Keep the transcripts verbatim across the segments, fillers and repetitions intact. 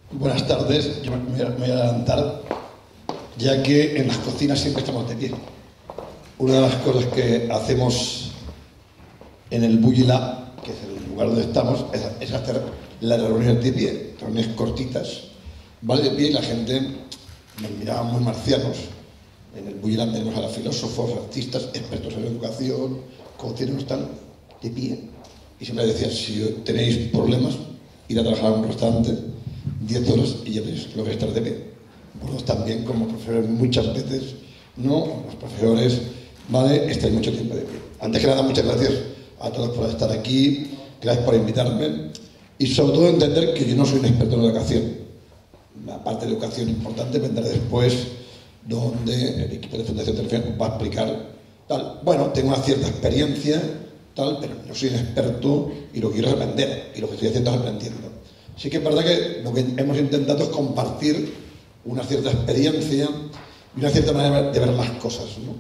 Buenas tardes, yo me voy, a, me voy a adelantar, ya que en las cocinas siempre estamos de pie. Una de las cosas que hacemos en el Bulli Lab, que es el lugar donde estamos, es, es hacer las reuniones de pie, reuniones cortitas, ¿vale? De pie, y la gente nos miraba muy marcianos. En el Bulli Lab tenemos a los filósofos, artistas, expertos en educación, cocineros, están de pie. Y siempre decían, si tenéis problemas, ir a trabajar a un restaurante diez horas y ya veis lo que es estar de pie. Vosotros también, como profesores, muchas veces, no, los profesores, ¿vale?, estáis mucho tiempo de pie. Antes que nada, muchas gracias a todos por estar aquí, gracias por invitarme y sobre todo entender que yo no soy un experto en educación. La parte de educación importante vendrá después, donde el equipo de Fundación Telefónica va a explicar tal. Bueno, tengo una cierta experiencia, tal, pero no soy un experto y lo que quiero es aprender, y lo que estoy haciendo es aprendiendo. Sí que es verdad que lo que hemos intentado es compartir una cierta experiencia y una cierta manera de ver las cosas, ¿no?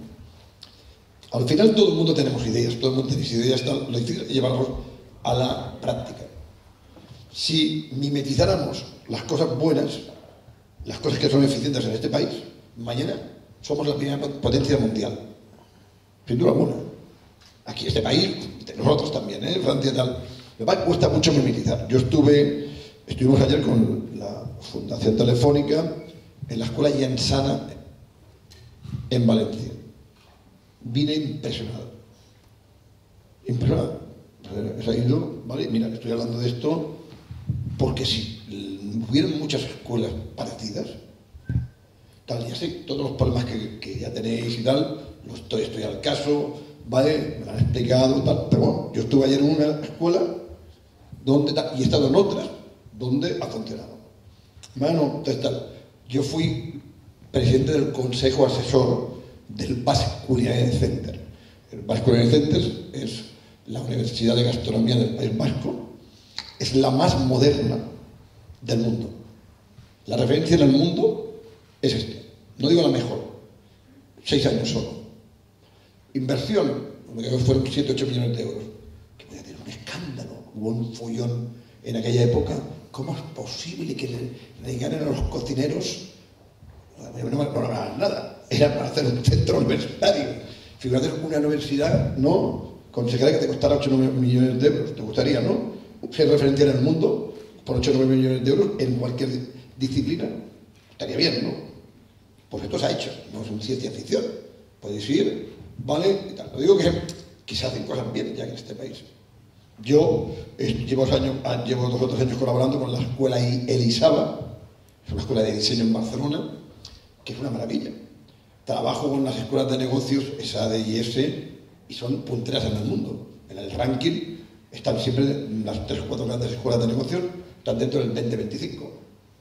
Al final todo el mundo tenemos ideas, todo el mundo tiene ideas, tal, lo difícil es llevarlos a la práctica. Si mimetizáramos las cosas buenas, las cosas que son eficientes en este país, mañana somos la primera potencia mundial. Sin duda alguna. Aquí, este país, nosotros también, ¿eh? Francia, tal. Me cuesta mucho mimetizar. Yo estuve... Estuvimos ayer con la Fundación Telefónica en la escuela Yensana en Valencia. Vine impresionado. Impresionado. Se ha ido, ¿vale? Mira, estoy hablando de esto porque si hubieran muchas escuelas parecidas, tal, ya sé todos los problemas que, que ya tenéis y tal, lo estoy, estoy al caso, ¿vale? Me lo han explicado, tal, pero bueno, yo estuve ayer en una escuela donde, tal, y he estado en otras donde ha funcionado. Bueno, entonces tal, yo fui presidente del consejo asesor del Basque Culinary Center. El Basque Culinary Center es la Universidad de Gastronomía del País Vasco, es la más moderna del mundo. La referencia en el mundo es esta, no digo la mejor, seis años solo. Inversión, que fueron siete u ocho millones de euros, que podía tener un escándalo, hubo un follón en aquella época. ¿Cómo es posible que le, le digan a los cocineros? No, no, no hagan nada, era para hacer un centro universitario. Fíjate, una universidad, ¿no? Consejera, que te costara ocho o nueve millones de euros. ¿Te gustaría, no? Ser referencia en el mundo por ocho o nueve millones de euros en cualquier disciplina. Estaría bien, ¿no? Pues esto se ha hecho, no es una ciencia ficción. Podéis ir, ¿vale? Y tal. Lo digo que, que se hacen cosas bien ya en este país. Yo eh, llevo, años, llevo dos o tres años colaborando con la escuela Elisaba, es una escuela de diseño en Barcelona, que es una maravilla. Trabajo con las escuelas de negocios, S A D y S, y son punteras en el mundo. En el ranking están siempre las tres o cuatro grandes escuelas de negocios, están dentro del veinte veinticinco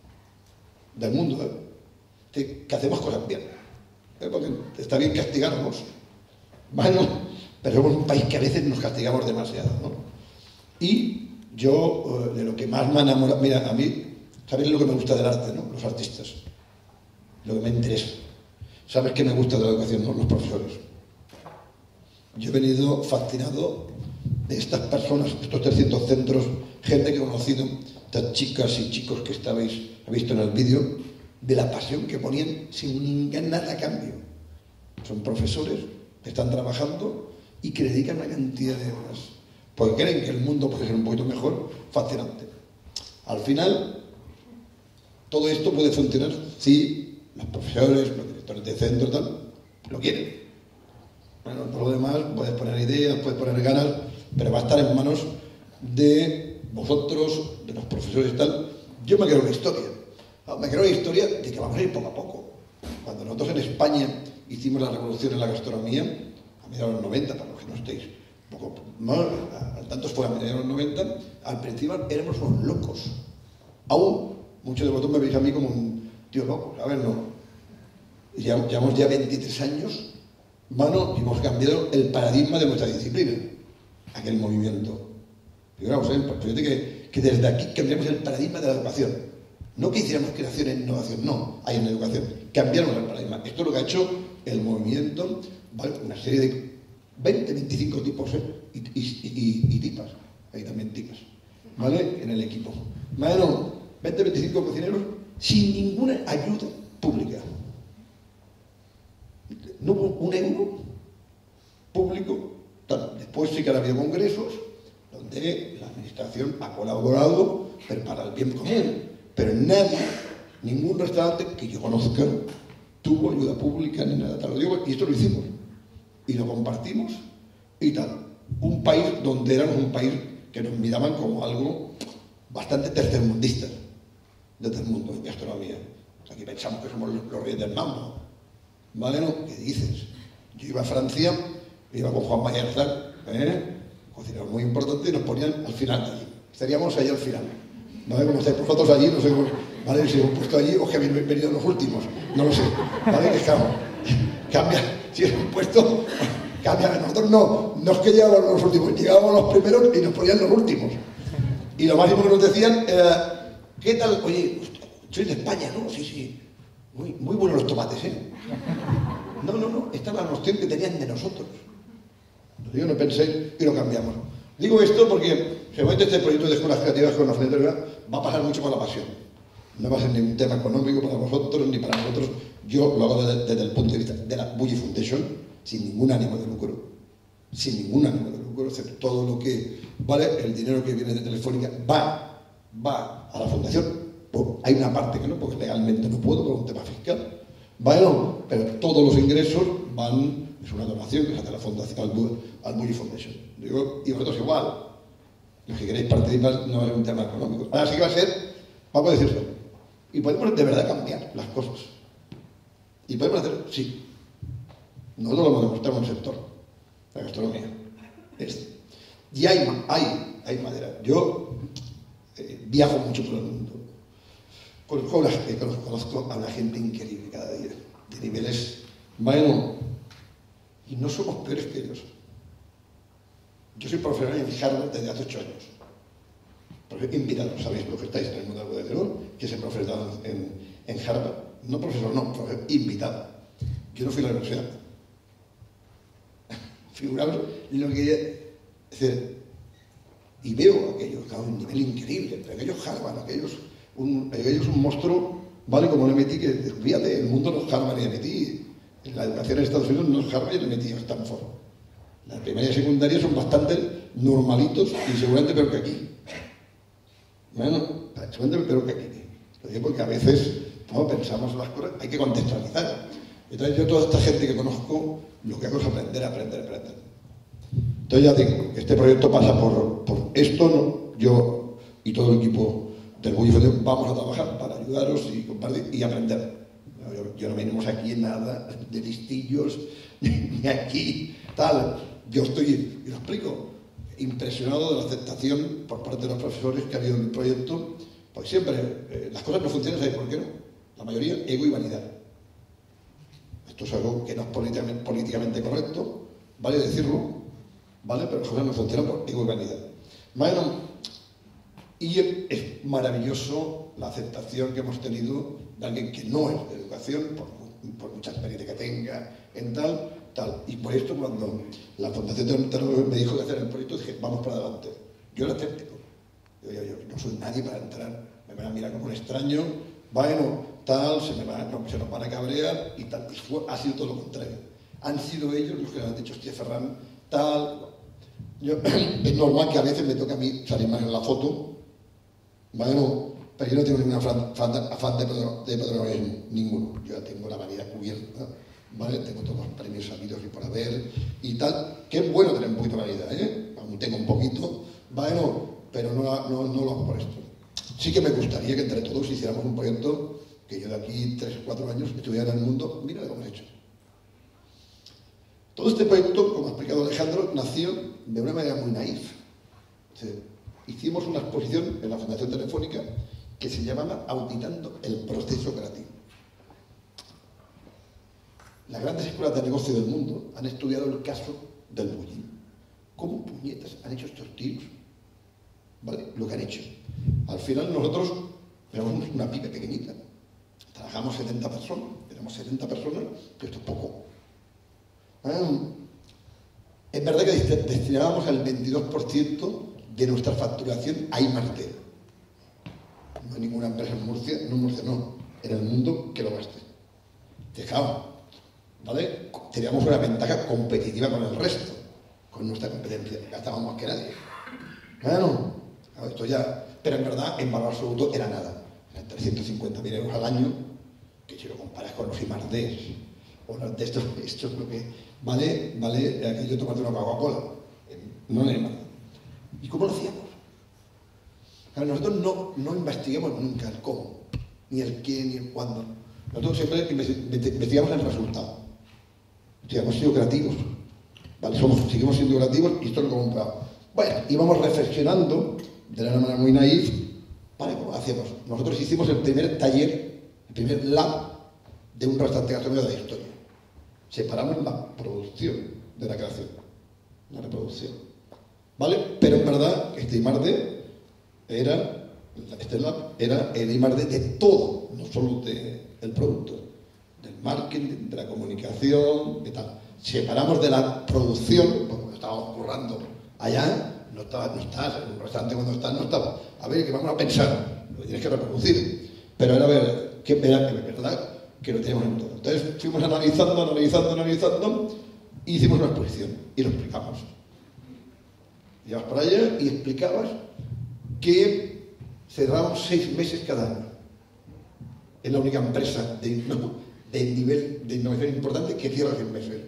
del mundo, ¿eh? Que, que hacemos cosas bien, ¿eh? Porque está bien castigarnos, bueno, pero somos un país que a veces nos castigamos demasiado, ¿no? Y yo, de lo que más me ha enamorado, mira, a mí, ¿sabéis lo que me gusta del arte, no? Los artistas, lo que me interesa. ¿Sabes qué me gusta de la educación, no? Los profesores. Yo he venido fascinado de estas personas, estos trescientos centros, gente que he conocido, estas chicas y chicos que estabais, habéis visto en el vídeo, de la pasión que ponían sin nada a cambio. Son profesores que están trabajando y que dedican una cantidad de horas, porque creen que el mundo puede ser un poquito mejor, fascinante. Al final, todo esto puede funcionar si los profesores, los directores de centro, tal, lo quieren. Bueno, por lo demás, puedes poner ideas, puedes poner ganas, pero va a estar en manos de vosotros, de los profesores y tal. Yo me creo una historia. Me creo una historia de que vamos a ir poco a poco. Cuando nosotros en España hicimos la revolución en la gastronomía, a mediados de los noventa, para los que no estéis un poco más, al tanto fue a mediados de los noventa, al principio éramos unos locos. Aún, muchos de vosotros me veis a mí como un tío loco, a ver, no. Llevamos ya veintitrés años, mano, y hemos cambiado el paradigma de nuestra disciplina, aquel movimiento. Figuraos, ¿eh? Fíjate que, que desde aquí cambiamos el paradigma de la educación. No que hiciéramos creación e innovación, no, hay una educación. Cambiaron el paradigma. Esto es lo que ha hecho el movimiento, ¿vale? Una serie de veinte, veinticinco tipos, ¿eh? y, y, y, y tipas, hay también tipas, ¿vale? En el equipo. Bueno, veinte, veinticinco cocineros sin ninguna ayuda pública. No hubo un euro público. Tal. Después sí que ha habido congresos donde la administración ha colaborado, pero para el bien común. Pero nadie, ningún restaurante que yo conozca, tuvo ayuda pública ni nada tal. Lo digo, y esto lo hicimos. Y lo compartimos y tal. Un país donde éramos un país que nos miraban como algo bastante tercermundista desde el mundo en gastronomía. Aquí pensamos que somos los, los reyes del mambo. ¿Vale? ¿No? ¿Qué dices? Yo iba a Francia, iba con Juan Mayerzak, ¿eh? cocinero muy importante, y nos ponían al final de allí. Estaríamos ahí al final. ¿Vale? Como estáis vosotros allí, no sé, ¿vale? Si hemos puesto allí o que habéis venido los últimos, no lo sé. ¿Vale? Que claro, cambia, si hemos puesto, cambia. Nosotros no, no es que llegábamos los últimos, llegábamos los primeros y nos ponían los últimos. Y lo máximo que nos decían era, ¿qué tal? Oye, soy de España, ¿no? Sí, sí. Muy, muy buenos los tomates, ¿eh? No, no, no, esta es la noción que tenían de nosotros. Yo no pensé y lo cambiamos. Digo esto porque seguramente este proyecto de escuelas creativas con la Fundación va a pasar mucho por la pasión. No va a ser ningún tema económico para vosotros ni para nosotros. Yo lo hago desde, desde el punto de vista de la Bulli Foundation, sin ningún ánimo de lucro. Sin ningún ánimo de lucro, excepto todo lo que vale, el dinero que viene de Telefónica va, va a la Fundación. Hay una parte que no, porque legalmente no puedo por un tema fiscal. Bueno, pero todos los ingresos van, es una donación que se hace a la Fundación, al, al Bulli Foundation. Digo, y vosotros igual. Los que queréis participar no es un tema económico. Ahora sí que va a ser, vamos a decirlo. Y podemos de verdad cambiar las cosas. Y podemos hacer, sí. Nosotros lo hemos demostrado en el sector, la gastronomía. Este. Y hay, hay, hay madera. Yo eh, viajo mucho por el mundo. Conozco, la, eh, conozco a una gente increíble cada día, de niveles, bueno, y no somos peores que ellos. Yo soy profesor en Harvard desde hace ocho años. Profesor invitado, sabéis lo que estáis en el mundo del bodegón, que es el profesor en, en Harvard. No profesor, no, profesor invitado. Yo no fui a la universidad. Figuraos lo que decir, y veo aquellos, claro, un nivel increíble, pero aquellos Harvard, aquellos. Un, ellos un monstruo, ¿vale? Como el M I T, que fíjate, el mundo no es Harvard ni M I T. En la educación en Estados Unidos no es Harvard y el M I T, es Stanford. La primaria y secundaria son bastante normalitos y seguramente peor que aquí. Bueno, seguramente peor que aquí. Lo digo porque a veces no pensamos las cosas, hay que contextualizar. Entonces yo toda esta gente que conozco, lo que hago es aprender, aprender, aprender. Entonces ya digo, este proyecto pasa por, por esto, ¿no? Yo y todo el equipo del Bulli Foundation vamos a trabajar para ayudaros y compartir y aprender. Yo, yo no venimos aquí en nada de listillos, ni aquí tal. Yo estoy, y lo explico, impresionado de la aceptación por parte de los profesores que ha habido en el proyecto, porque siempre eh, las cosas no funcionan, ¿sabéis por qué no? La mayoría, ego y vanidad. Esto es algo que no es políticamente, políticamente correcto, vale decirlo, ¿vale? Pero las cosas no funcionan por ego y vanidad. Bueno, y es maravilloso la aceptación que hemos tenido de alguien que no es de educación, por, por mucha experiencia que tenga, en tal, tal. Y por esto, cuando la Fundación de Ontario me dijo que hacer el proyecto, dije, vamos para adelante. Yo era escéptico. Yo, yo, yo no soy nadie para entrar. Me van a mirar como un extraño, bueno, tal, se, me va, no, se nos van a cabrear y tal. Y fue, ha sido todo lo contrario. Han sido ellos los que me han dicho, hostia, Ferran, tal. Yo, es normal que a veces me toque a mí salir más en la foto. Bueno, pero yo no tengo ningún afán, afán de, de patronismo, ninguno. Yo ya tengo la vanidad cubierta, ¿vale? Tengo todos los premios sabidos y por haber y tal. Que es bueno tener un poquito de vanidad, ¿eh? Aún tengo un poquito, bueno, pero no, no, no lo hago por esto. Sí que me gustaría que entre todos hiciéramos un proyecto que yo de aquí tres o cuatro años estuviera en el mundo. Mira lo que hemos hecho. Todo este proyecto, como ha explicado Alejandro, nació de una manera muy naif. ¿Sí? Hicimos una exposición en la Fundación Telefónica que se llamaba Auditando el proceso creativo. Las grandes escuelas de negocio del mundo han estudiado el caso del Bulli. ¿Cómo puñetas han hecho estos tíos? ¿Vale? Lo que han hecho. Al final nosotros tenemos una pyme pequeñita. Trabajamos setenta personas. Tenemos setenta personas, que esto es poco. Ah, es verdad que destinábamos el veintidós por ciento de nuestra facturación a I más D. No hay ninguna empresa en Murcia, no en Murcia, no, en el mundo que lo gaste. Fijaos, ¿vale? Teníamos una ventaja competitiva con el resto, con nuestra competencia. Gastábamos más que nadie. Bueno, esto ya... Pero en verdad, en valor absoluto, era nada. Eran trescientos cincuenta mil euros al año, que si lo comparas con los I más D, o los de estos, esto es lo que... Vale, vale, aquello tomarte una Coca-Cola. No le nada. ¿Y cómo lo hacíamos? Claro, nosotros no, no investigamos nunca el cómo, ni el qué, ni el cuándo. Nosotros siempre investigamos el resultado. O sea, hemos sido creativos. ¿Vale? Somos, seguimos siendo creativos y esto lo hemos comprado. Bueno, íbamos reflexionando de una manera muy naif. ¿Vale? ¿Cómo hacíamos? Nosotros hicimos el primer taller, el primer lab de un restaurante gastronómico de la historia. Separamos la producción de la creación, la reproducción. ¿Vale? Pero en verdad, este I más D era, este lab era el I más D de todo, no solo del producto, del marketing, de la comunicación, de tal. Separamos de la producción, porque estábamos currando allá, no estabas, no estás en un restaurante cuando estás, no estabas. A ver, que vamos a pensar, lo tienes que reproducir. Pero era ver, que era verdad que lo teníamos en todo. Entonces fuimos analizando, analizando, analizando, y hicimos una exposición y lo explicamos. Ibas por allá y explicabas que cerrábamos seis meses cada año. Es la única empresa de, no, de nivel de innovación importante que cierra seis meses.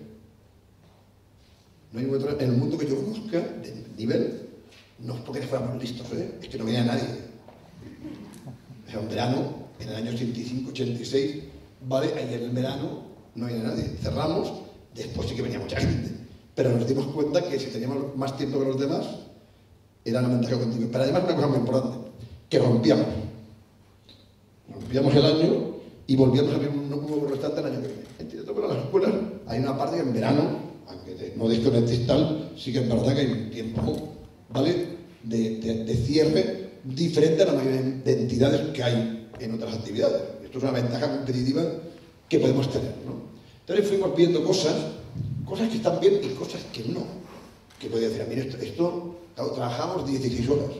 No hay otra en el mundo que yo conozca de nivel, no es porque fuéramos listos, ¿eh? Es que no venía nadie. O sea, un verano, en el año ochenta y cinco, ochenta y seis, vale, ayer en el verano no venía nadie. Cerramos, después sí que venía mucha gente. Pero nos dimos cuenta que si teníamos más tiempo que los demás, era una ventaja continua. Pero además una cosa muy importante, que rompíamos. Rompíamos el año y volvíamos a abrir un nuevo restaurante el año que viene. Entiendo, pero en las escuelas hay una parte que en verano, aunque no desconectes tal, sí que es verdad que hay un tiempo, ¿vale?, de, de, de cierre diferente a la mayoría de entidades que hay en otras actividades. Esto es una ventaja competitiva que podemos tener, ¿no? Entonces fuimos viendo cosas, cosas que están bien y cosas que no. Que podía decir, mira, esto, esto claro, trabajamos dieciséis horas.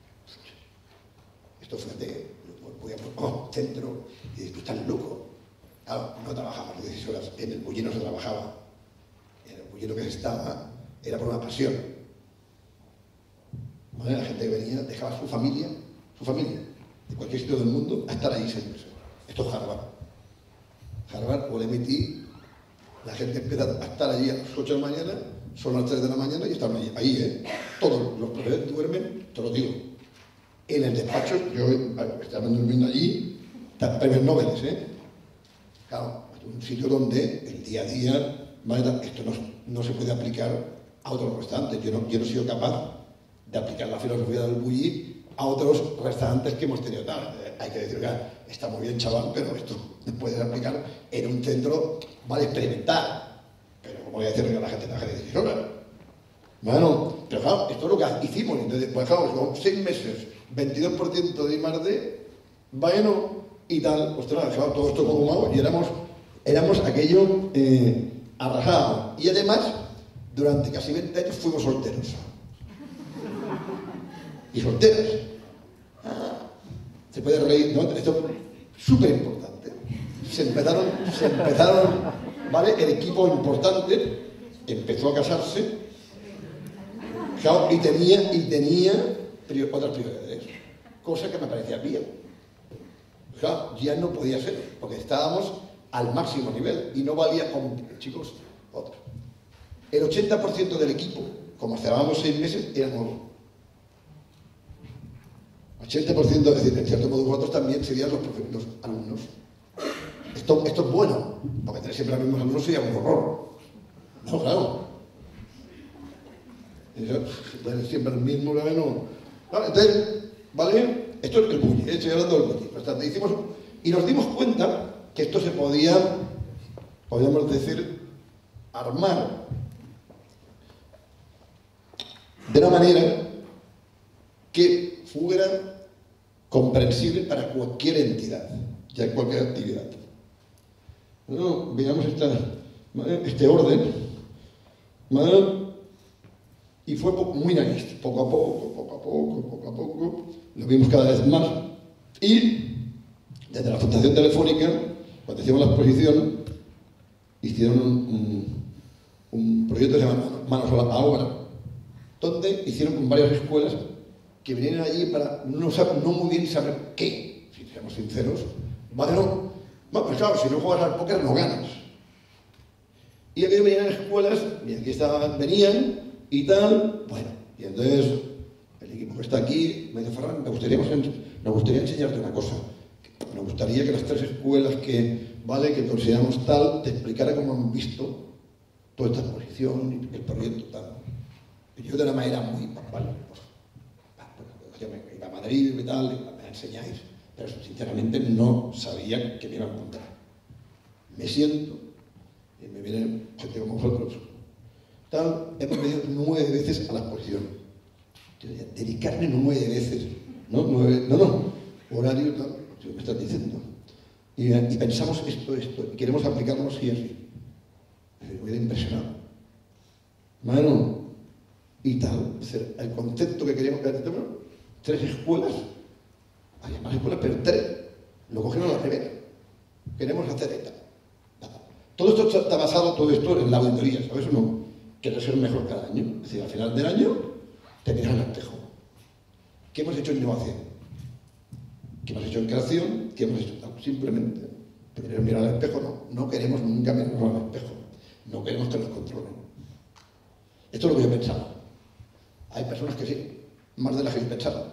Esto fue de, voy a oh, centro, y dices, tú estás loco. Claro, no trabajamos dieciséis horas, en el Bulli no se trabajaba. En el Bulli lo que se estaba era por una pasión. ¿Vale? La gente que venía dejaba su familia, su familia, de cualquier sitio del mundo, a estar ahí seis meses. Esto es Harvard. Harvard o el M I T, la gente empieza a estar allí a las ocho de la mañana, son las tres de la mañana y están allí, ahí, ¿eh? Todos los profesores duermen, te lo digo. En el despacho, yo estaba durmiendo allí, premios Nobel, ¿eh? Claro, es un sitio donde el día a día, ¿vale? Esto no, no se puede aplicar a otros restaurantes. Yo no, yo no he sido capaz de aplicar la filosofía del Bulli a otros restaurantes que hemos tenido. Tal. Hay que decir, claro, está muy bien, chaval, pero esto puedes aplicar en un centro, vale, experimental. Pero ¿cómo voy a decirle que la gente trabaja dieciséis horas? Bueno, pero claro, esto es lo que hicimos. Entonces, pues claro, con seis meses, veintidós por ciento de I más D, bueno, y tal, ostras, claro, todo esto como mago, y éramos, éramos aquello eh, arrasado. Y además, durante casi veinte años fuimos solteros. Y solteros. Ah, se puede reír, ¿no? Esto es súper importante. Se empezaron, se empezaron, ¿vale? El equipo importante empezó a casarse, claro, y tenía, y tenía prior, otras prioridades, cosa que me parecía bien. Claro, ya no podía ser, porque estábamos al máximo nivel y no valía con chicos, otros. El ochenta por ciento del equipo, como cerrábamos seis meses, era nuevo. ochenta por ciento, es decir, en cierto modo vosotros también serían los, los alumnos. Esto, esto es bueno, porque tener siempre los mismos alumnos sería un horror. No, claro. Tener siempre el mismo, ¿vale? No. Vale, entonces, ¿vale? Esto es el Bulli, estoy hablando del Bulli. Bastante. Hicimos, y nos dimos cuenta que esto se podía, podríamos decir, armar de una manera que fuera comprensible para cualquier entidad, ya cualquier actividad. Bueno, veamos esta, este orden, ¿vale? Y fue muy nice, poco a poco, poco a poco, poco a poco, lo vimos cada vez más, Y desde la Fundación Telefónica, cuando hicimos la exposición, hicieron un, un proyecto que se llama Manos a la Obra, donde hicieron con varias escuelas que vinieran allí para no, saber, no muy bien saber qué, si seamos sinceros. Bueno, pues claro, si no juegas al póker no ganas. Y aquí venían escuelas, y aquí estaban, venían y tal, bueno, y entonces el equipo que está aquí me dice: Ferran, me gustaría, me gustaría enseñarte una cosa. Me gustaría que las tres escuelas que, vale, que consideramos tal, te explicara cómo han visto toda esta exposición y el proyecto tal. Y yo de una manera muy, vale, pues, pues yo me iba a Madrid y tal, y me enseñáis, pero sinceramente no sabía que me iba a encontrar. Me siento y me viene gente como vosotros. Tal, hemos venido nueve veces a la exposición. Dedicarme nueve veces, ¿no? Nueve, no, no, horario tal, ¿qué me estás diciendo? Y, y pensamos esto, esto, y queremos aplicarlo así, así. Me quedé impresionado. Bueno, y tal, el concepto que queríamos, tres escuelas, hay más escuelas, pero tres, lo cogieron a la primera. Queremos hacer esto. Todo esto está basado, todo esto en la auditoría, ¿sabes o no? Quieres ser mejor cada año. Es decir, al final del año te miras al espejo. ¿Qué hemos hecho en innovación? ¿Qué hemos hecho en creación? ¿Qué hemos hecho? No, simplemente te queremos mirar al espejo, no. No queremos nunca mirarnos al espejo. No queremos que nos controlen. Esto es lo que yo pensaba. Hay personas que sí, más de las que yo pensaba.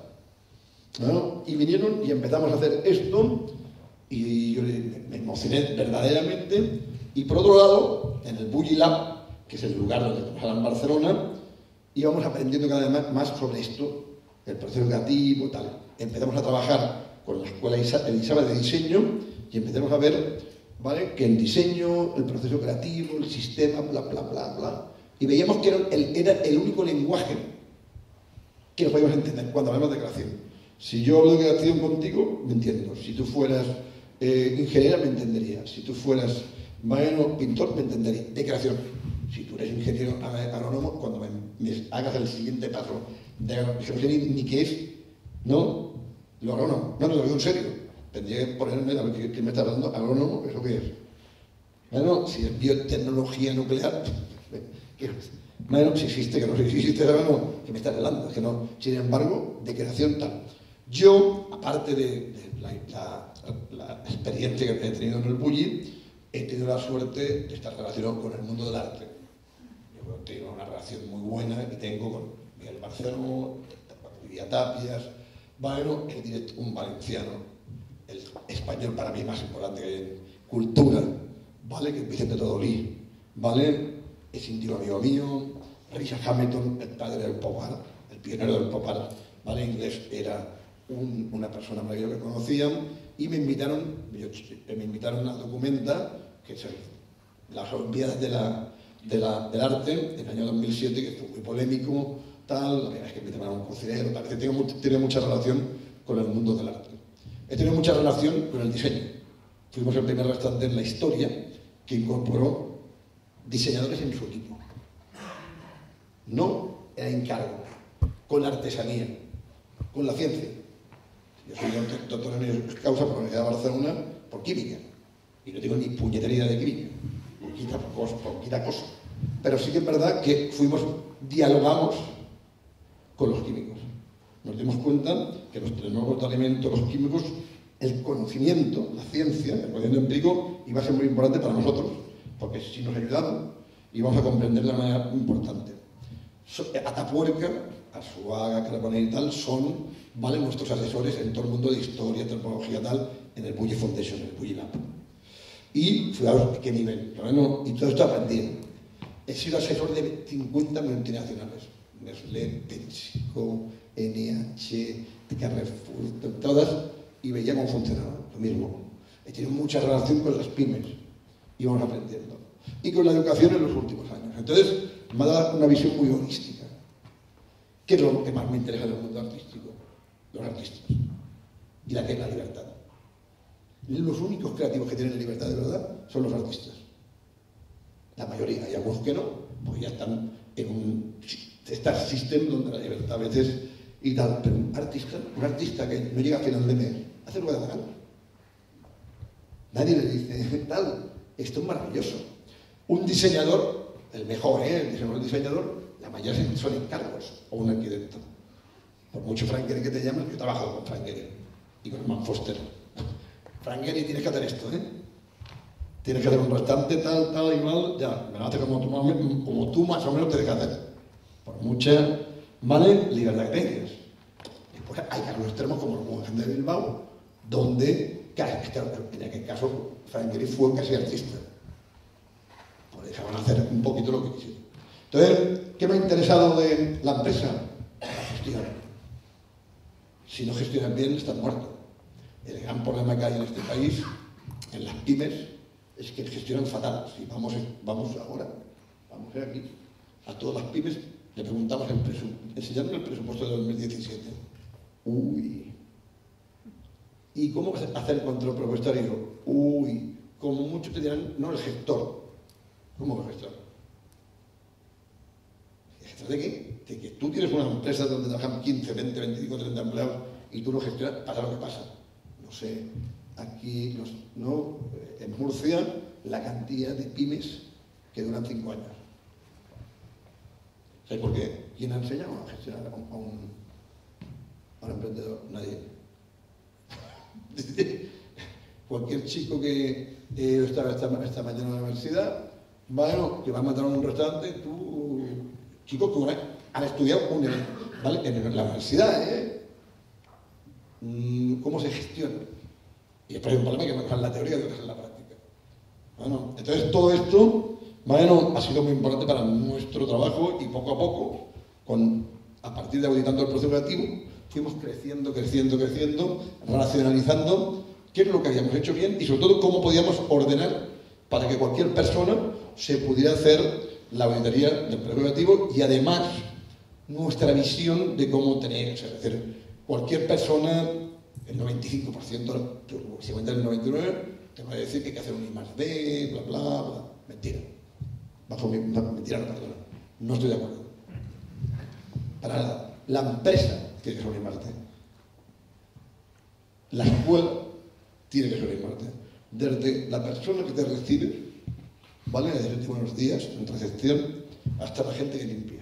¿No? Y vinieron y empezamos a hacer esto y yo me emocioné verdaderamente. Y por otro lado, en el Bulli Lab, que es el lugar donde trabajaba en Barcelona, íbamos aprendiendo cada vez más sobre esto, el proceso creativo, tal. Empezamos a trabajar con la escuela Elisabeth de diseño y empezamos a ver, ¿vale?, que el diseño, el proceso creativo, el sistema, bla, bla, bla, bla. Y veíamos que era el, era el único lenguaje que nos podíamos entender cuando hablamos de creación. Si yo hablo de creación contigo, me entiendo. Si tú fueras eh, ingeniera, me entenderías. Si tú fueras maestro, pintor, me entenderías. De creación. Si tú eres ingeniero agrónomo, cuando me, me hagas el siguiente paso de agrónomo, no sé ni, ni qué es, ¿no? Lo agrónomo. No, no, lo digo en serio. Tendría que ponerme a ver qué, qué me está hablando. Agrónomo, ¿eso qué es? Bueno, si es biotecnología nuclear, ¿qué es? Bueno, si existe, que no existe, no, que me está hablando, que no. Sin embargo, de creación tal. Yo, aparte de, de la, la, la experiencia que he tenido en el Bulli, he tenido la suerte de estar relacionado con el mundo del arte. Yo tengo una relación muy buena que tengo con Miguel Barceló, Lidia Tapias, bueno, el directo, un valenciano, el español para mí más importante que hay en cultura, ¿vale?, que es Vicente Todolí, ¿vale?, es íntimo amigo mío. Richard Hamilton, el padre del pop art, el pionero del pop art, ¿vale?, inglés, era un, una persona maravillosa que conocían, y me invitaron, yo, me invitaron a Documenta, que es el, las Olimpiadas de la, de la, del Arte, en el año dos mil siete, que fue muy polémico, tal, la primera vez que me invitaron a un cocinero, tal, que tengo, tengo mucha relación con el mundo del arte. He tenido mucha relación con el diseño. Fuimos el primer restaurante en la historia que incorporó diseñadores en su equipo. No era encargo, con la artesanía, con la ciencia. Yo soy doctor en causa por la Universidad de Barcelona por química, y no tengo ni puñetería de química, poquita cosa, poquita cosa. Pero sí que es verdad que fuimos, dialogamos con los químicos. Nos dimos cuenta que los nuevos alimentos, los químicos, el conocimiento, la ciencia, el conocimiento empírico iba a ser muy importante para nosotros, porque si nos ayudaban íbamos a comprender de una manera muy importante. Atapuerca, Arzuaga, Carbonell y tal, son, ¿vale?, nuestros asesores en todo el mundo de historia, antropología, tal, en el Bulli Foundation, en el Bulli Lab. Y fijaos qué nivel, ¿no? Y todo esto aprendí. He sido asesor de cincuenta multinacionales, Nestlé, PepsiCo, N H, Carrefour, todas, y veía cómo funcionaba, lo mismo. He tenido mucha relación con las pymes, íbamos aprendiendo. Y con la educación en los últimos años. Entonces, me ha dado una visión muy holística. ¿Qué es lo que más me interesa del mundo artístico? Los artistas. Y la que es la libertad. Los únicos creativos que tienen libertad de verdad son los artistas. La mayoría, hay algunos que no, pues ya están en un star system donde la libertad a veces y tal, pero un artista, un artista que no llega a final de mes, hace lo que da la gana. Nadie le dice, tal, esto es maravilloso. Un diseñador, el mejor, ¿eh? El diseñador, el diseñador, la mayoría son encargos, o un arquitecto. Por mucho Frank Gehry que te llamen, yo he trabajado con Frank Gehry y con Herman Foster. Frank Gehry, tienes que hacer esto, ¿eh? Tienes que hacer un restaurante tal, tal, igual, ya, me lo hace como tú, como tú más o menos te dejas hacer. Por mucha, ¿vale? Libertad que tengas. Después hay casos extremos como el Guggenheim de Bilbao, donde, claro, en aquel caso, Frank Gehry fue casi artista. Pues dejaban hacer un poquito lo que quisieran. Entonces, ¿qué me ha interesado de la empresa? La gestión. Si no gestionas bien, estás muerto. El gran problema que hay en este país, en las pymes, es que gestionan fatal. Si vamos, vamos ahora, vamos aquí, a todas las pymes, le preguntamos el presupuesto, enseñarnos el presupuesto de dos mil diecisiete. Uy. ¿Y cómo hacer el control presupuestario? Uy. Como muchos te dirán, no, el gestor. ¿Cómo el gestor? ¿El gestor de qué? De que tú tienes una empresa donde trabajan quince, veinte, veinticinco, treinta empleados y tú lo gestionas, pasa lo que pasa. No sé, aquí, los, no, en Murcia, la cantidad de pymes que duran cinco años. ¿Sabes por qué? ¿Quién ha enseñado a gestionar a un, a un, a un emprendedor? Nadie. Cualquier chico que eh, estaba esta, esta mañana en la universidad, bueno, que va a matar a un restaurante, tú, chicos que han estudiado un, ¿vale? En la universidad, ¿eh? ¿Cómo se gestiona? Y después hay un problema que no es en la teoría, que es en la práctica. Bueno, entonces todo esto, bueno, ha sido muy importante para nuestro trabajo y poco a poco, con, a partir de auditando el proceso creativo, fuimos creciendo, creciendo, creciendo, racionalizando qué es lo que habíamos hecho bien y sobre todo cómo podíamos ordenar para que cualquier persona se pudiera hacer la auditoría del proceso creativo y además nuestra visión de cómo tenía que ser. Es decir, cualquier persona, el noventa y cinco por ciento, si aumenta el noventa y nueve por ciento, te va a decir que hay que hacer un I más D, bla, bla, bla. Mentira. Bajo mi, no, mentira, no, perdona. No estoy de acuerdo. Para nada. La empresa tiene que ser un I más D. La escuela tiene que ser un I más D. Desde la persona que te recibe, ¿vale? Desde los buenos días, en recepción, hasta la gente que limpia.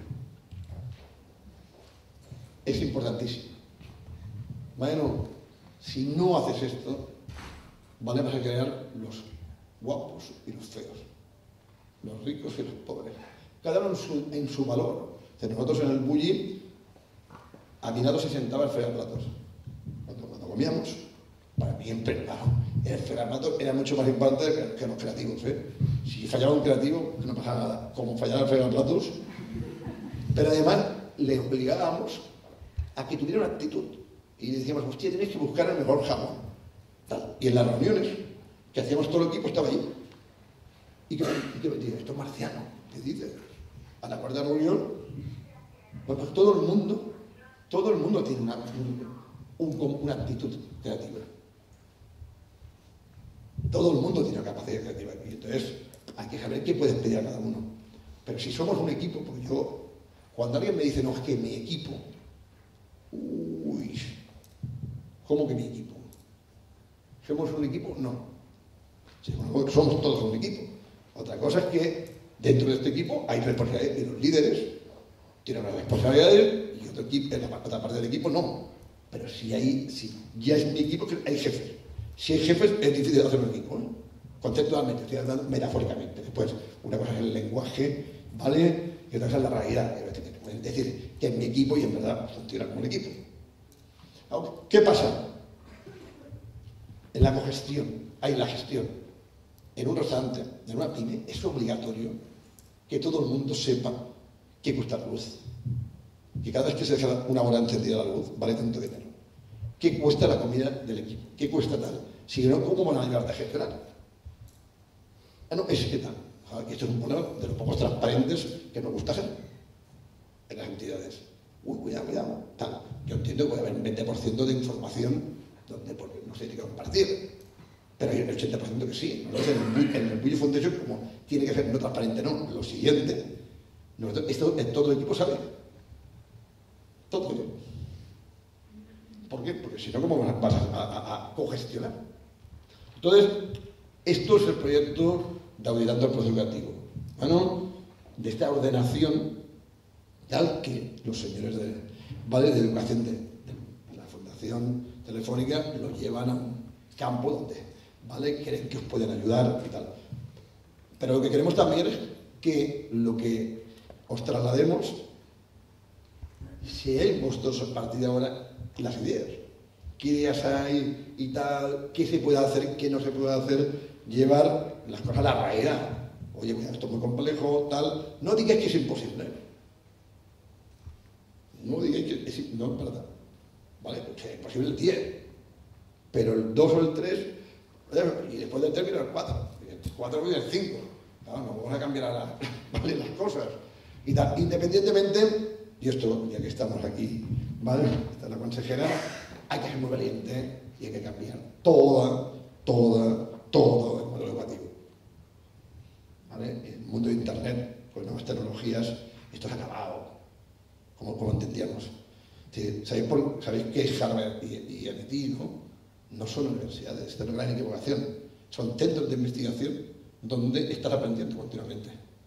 Es importantísimo. Bueno, si no haces esto, ¿vale? Vas a crear los guapos y los feos, los ricos y los pobres, cada uno en su, en su valor. Nosotros en el Bulli, a mi lado se sentaba el fregaplatos. Cuando, cuando comíamos, para mí, claro, el fregaplatos era mucho más importante que, que los creativos, ¿eh? Si fallaba un creativo, no pasaba nada, como fallaba el fregaplatos, pero además le obligábamos a que tuviera una actitud. Y decíamos, hostia, tenéis que buscar el mejor jamón. Tal. Y en las reuniones que hacíamos todo el equipo estaba allí. ¿Y qué me dice? Esto es marciano. ¿Qué dices? A la cuarta reunión, pues, pues todo el mundo, todo el mundo tiene una, un, un, una actitud creativa. Todo el mundo tiene una capacidad creativa. Y entonces hay que saber qué puedes pedir a cada uno. Pero si somos un equipo, porque yo, cuando alguien me dice, no, es que mi equipo, uy, ¿cómo que mi equipo? ¿Somos un equipo? No. Sí, bueno, somos todos un equipo. Otra cosa es que dentro de este equipo hay responsabilidades y los líderes tienen unas responsabilidades y otro equipo, en la otra parte del equipo no. Pero si, hay, si ya es mi equipo, hay jefes. Si hay jefes, es difícil hacer un equipo, ¿no? Conceptualmente, estoy hablando metafóricamente. Después, una cosa es el lenguaje, ¿vale? Y otra cosa es la realidad. Es decir, que es mi equipo y en verdad funciona como un equipo. ¿Qué pasa? En la cogestión, hay la gestión. En un restaurante, en una pyme, es obligatorio que todo el mundo sepa qué cuesta la luz. Que cada vez que se deja una hora encendida la luz, vale tanto dinero. ¿Qué cuesta la comida del equipo? ¿Qué cuesta tal? Si no, ¿cómo van a llevar a gestionar? Ah, no, es que tal. Esto es un problema de los pocos transparentes que nos gusta hacer en las entidades. Uy, cuidado, cuidado, tal. Yo entiendo que puede haber un veinte por ciento de información donde pues, no se tiene que compartir, pero hay un ochenta por ciento que sí. Nosotros en el Bulli Foundation, como tiene que ser no transparente, no. Lo siguiente, nosotros, esto en todo el equipo sabe. Todo. ¿Por qué? Porque si no, ¿cómo vas a, a, a, a cogestionar? Entonces, esto es el proyecto de Auditando el Proceso Educativo. Bueno, de esta ordenación tal que los señores de, ¿vale? de educación de, de la Fundación Telefónica lo llevan a un campo donde, ¿vale? creen que os pueden ayudar y tal. Pero lo que queremos también es que lo que os traslademos seáis vosotros a partir de ahora las ideas. ¿Qué ideas hay y tal? ¿Qué se puede hacer? ¿Qué no se puede hacer? Llevar las cosas a la realidad. Oye, mira, esto es muy complejo, tal. No digáis que es imposible. No digáis que es no, es verdad. Vale, pues es posible el diez. Pero el dos o el tres, y después del tres viene el cuatro. El cuatro viene el cinco. Claro, no vamos a cambiar a la, ¿vale? las cosas. Y tal. Independientemente, y esto, ya que estamos aquí, ¿vale? Está la consejera, hay que ser muy valiente y hay que cambiar toda, toda, todo el modelo educativo. ¿Vale? El mundo de Internet, con nuevas tecnologías, esto se ha acabado, como, como entendíamos. Sí, ¿sabéis, por, ¿Sabéis que Harvard y, y M I T ¿no? no son universidades? Esta es una gran equivocación. Son centros de investigación donde estás aprendiendo continuamente.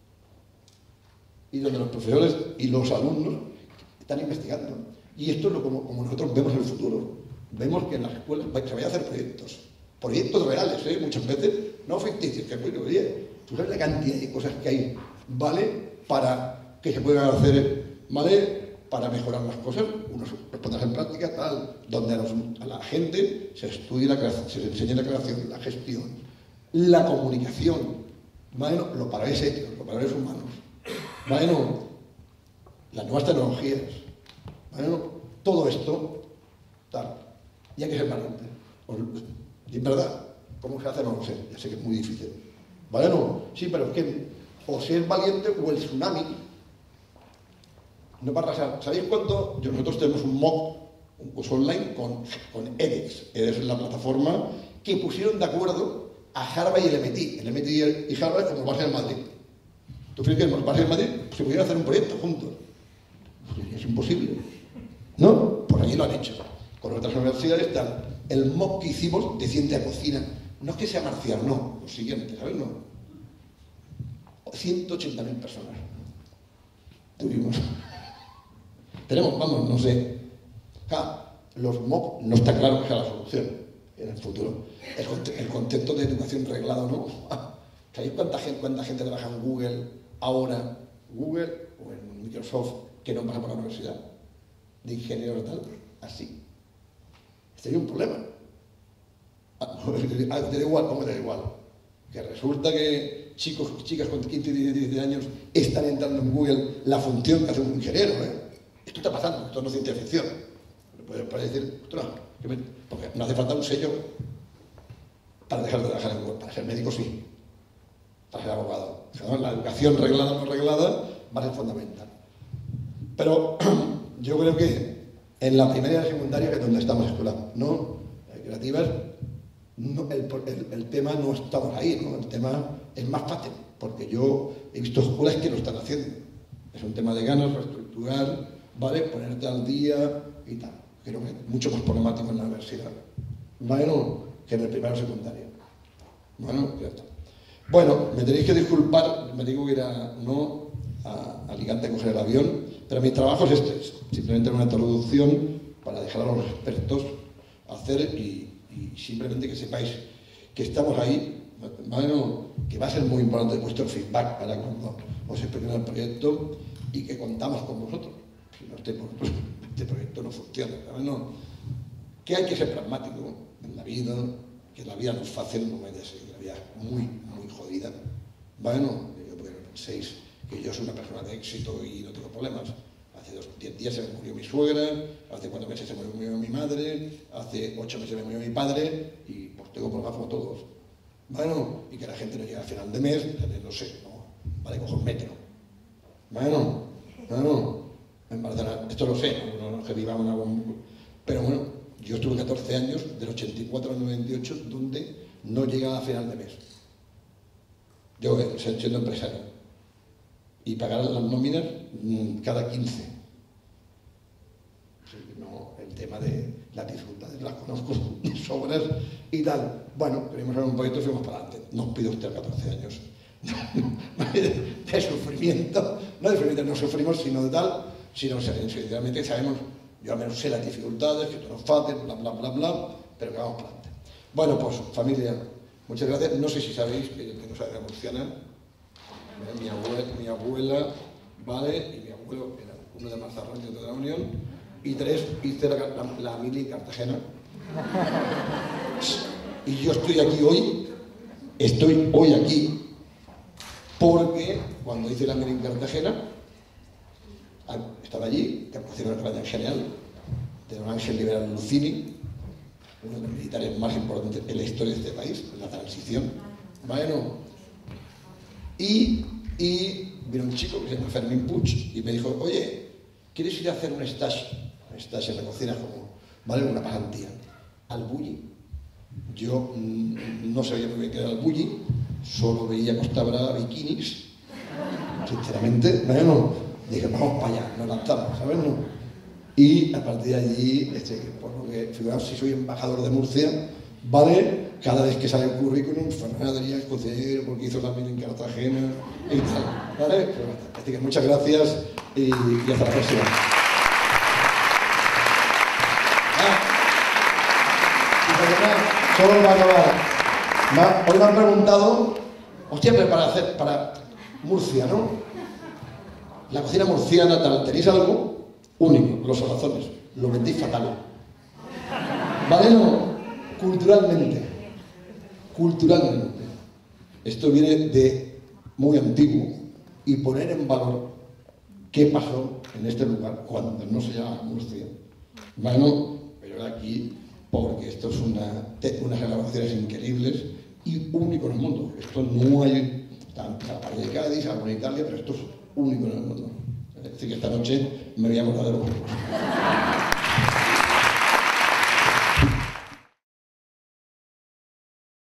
Y donde los profesores y los alumnos están investigando. Y esto es lo, como, como nosotros vemos el futuro. Vemos que en las escuelas se vayan a hacer proyectos. Proyectos reales, ¿eh? Muchas veces, no ficticios, que bueno, oye, tú sabes la cantidad de cosas que hay, ¿vale? Para que se puedan hacer, ¿vale? Para mejorar las cosas, unos los pondrás en práctica, tal, donde a, los, a la gente se estudie la creación, se enseñe la creación, la gestión, la comunicación, ¿vale? No, los valores éticos, los valores humanos, ¿vale? No, las nuevas tecnologías, ¿vale? No, todo esto, tal, y hay que ser valiente. Y en verdad, ¿cómo se hace? No lo sé, ya sé que es muy difícil. ¿Vale? No, sí, pero es que o si es valiente o el tsunami no va a arrasar. ¿Sabéis cuánto? Yo, nosotros tenemos un mock, un curso online con, con edX. edX es la plataforma que pusieron de acuerdo a Harvard y el M I T. El M I T y Harvard como base en Madrid. ¿Tú crees que en base en Madrid se pudieran hacer un proyecto juntos? Pues es imposible. ¿No? Pues allí lo han hecho. Con otras universidades tal. El mock que hicimos de ciencia de cocina, no es que sea marcial, no, lo siguiente, ¿sabes? No. ciento ochenta mil personas tuvimos. Tenemos, vamos, no sé. Claro, los mock no está claro que sea la solución en el futuro. El, el concepto de educación reglado, ¿no? ¿Sabéis cuánta gente, cuánta gente trabaja en Google ahora, Google o en Microsoft, que no pasa por la universidad? De ingeniero tal, así. Sería un problema. Ah, te da igual, ¿cómo te da igual? Que resulta que chicos, chicas con quince y dieciséis años están entrando en Google la función que hace un ingeniero, ¿eh? Esto está pasando, esto no es ciencia ficción. Puedes decir, ostras, porque no hace falta un sello para dejar de trabajar en Google. Para ser médico sí, para ser abogado. La educación reglada o no reglada va a ser fundamental. Pero yo creo que en la primaria y la secundaria, que es donde estamos escuelas no creativas, no, el, el, el tema no estamos ahí, ¿no? El tema es más fácil, porque yo he visto escuelas que lo están haciendo. Es un tema de ganas, reestructurar, ¿vale? Ponerte al día y tal. Creo que es mucho más problemático en la universidad, bueno, que en el primario o secundario. Bueno, ya está. Bueno, me tenéis que disculpar, me tengo que ir a, no, a Alicante a coger el avión, pero mi trabajo es este, simplemente una introducción para dejar a los expertos hacer y, y simplemente que sepáis que estamos ahí, bueno, que va a ser muy importante vuestro feedback para cuando os expliquen el proyecto y que contamos con vosotros. Si no, este, este proyecto no funciona. Bueno, que hay que ser pragmático en la vida, que la vida no es fácil, no me decir, la vida es muy, muy jodida. Bueno, yo porque no penséis que yo soy una persona de éxito y no tengo problemas. Hace dos, diez días se me murió mi suegra, hace cuatro meses se me murió mi madre, hace ocho meses se me murió mi padre y pues tengo problemas como todos. Bueno, y que la gente no llega al final de mes, no sé, no, vale, cojo el metro. Bueno, bueno, en Barcelona, esto lo sé, no, no, no que vivamos en algún... Pero bueno, yo estuve catorce años, del ochenta y cuatro al noventa y ocho, donde no llegaba a final de mes. Yo, siendo empresario. Y pagar las nóminas cada quince. no, el tema de las dificultades las conozco de sobras y tal. Bueno, queremos hacer un proyecto y fuimos para adelante. Nos pide usted catorce años de sufrimiento, no de sufrimiento, no sufrimos, sino de tal, sino sinceramente sabemos, yo al menos sé las dificultades, que esto no es fácil, bla, bla, bla, bla, pero que vamos para adelante. Bueno, pues familia, muchas gracias. No sé si sabéis que yo tengo sangre murciana. Mi abuela, mi abuela, vale, y mi abuelo era uno de Mazarrón y otro de la Unión, y tres, hice la, la, la mili en Cartagena. Y yo estoy aquí hoy, estoy hoy aquí, porque cuando hice la mili en Cartagena, estaba allí, que apareció una campaña genial, de don Ángel Liberal Lucini, uno de los militares más importantes en la historia de este país, en la transición. Bueno, y, y vino un chico que se llama Fermín Puig y me dijo, oye, ¿quieres ir a hacer un stage? Un stage en la cocina, como, ¿vale? Una pasantía. Al Bulli. Yo mmm, no sabía muy bien qué era el Bulli, solo veía Costa Brava bikinis, sinceramente. Bueno, dije, vamos para allá, nos lanzamos, ¿sabes? No. Y a partir de allí, este, por lo que, figuraos, si soy embajador de Murcia, ¿vale? Cada vez que sale el currículum, Fernando Adrián, cocinero, porque hizo también en Cartagena y tal, ¿vale? Así que muchas gracias y, y hasta la próxima. Ah, y para acabar, solo va a acabar. Va, hoy me han preguntado, hostia, pero para hacer, para Murcia, ¿no? La cocina murciana, tal, ¿tenéis algo? Único, los salazones, lo vendéis fatal. ¿Vale? No, culturalmente, culturalmente. Esto viene de muy antiguo y poner en valor qué pasó en este lugar cuando no se llama Murcia. Bueno, pero aquí, porque esto es una, unas elaboraciones increíbles y único en el mundo. Esto no hay, está en la parte de Cádiz, algo en Italia, pero esto es único en el mundo. Es decir, que esta noche me voy a acordar de los